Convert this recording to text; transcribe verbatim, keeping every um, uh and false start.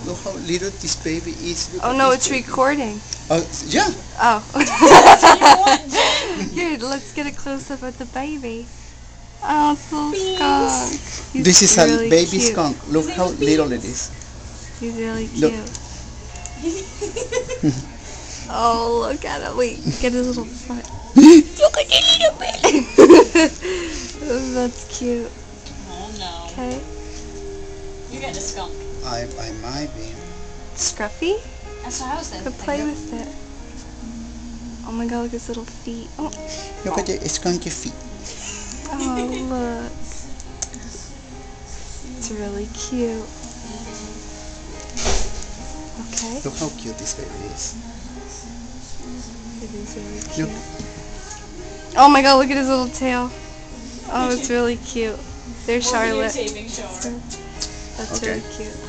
Look how little this baby is. Look Oh at no, this it's baby. recording. Oh, yeah. Oh. Here, let's get a close up of the baby. Oh, it's a little skunk. He's This is really a baby cute. skunk. Look how little it is. He's really Look. cute. Oh, look at him. Wait, get his little front. Look at his little baby. That's cute. Oh no. Okay. You're getting a skunk. I, I might be. Scruffy? That's what I was thinking. Could play with it. Oh my god, look at his little feet. Oh, Look at the skunky feet. oh look. It's really cute. Okay. Look how cute this baby is. It is really Look. cute. Oh my god, look at his little tail. Oh, it's really cute. There's Charlotte. Videotaping, sure. That's Okay. really cute.